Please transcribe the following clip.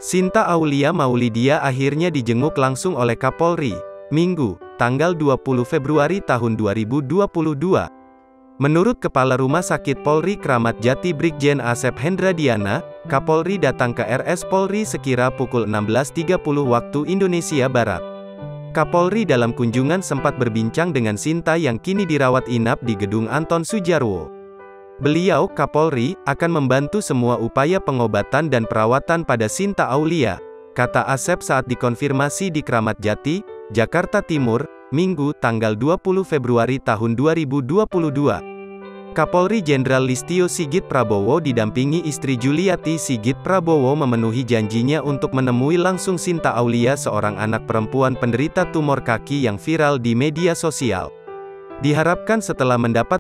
Sinta Aulia Maulidia akhirnya dijenguk langsung oleh Kapolri, Minggu, tanggal 20 Februari tahun 2022. Menurut Kepala Rumah Sakit Polri Kramat Jati Brigjen Asep Hendradiana, Kapolri datang ke RS Polri sekira pukul 16.30 waktu Indonesia Barat. Kapolri dalam kunjungan sempat berbincang dengan Sinta yang kini dirawat inap di Gedung Anton Sujarwo. Beliau, Kapolri, akan membantu semua upaya pengobatan dan perawatan pada Sinta Aulia, kata Asep saat dikonfirmasi di Kramat Jati, Jakarta Timur, Minggu, tanggal 20 Februari tahun 2022. Kapolri Jenderal Listio Sigit Prabowo didampingi istri Juliati Sigit Prabowo memenuhi janjinya untuk menemui langsung Sinta Aulia, seorang anak perempuan penderita tumor kaki yang viral di media sosial. Diharapkan setelah mendapat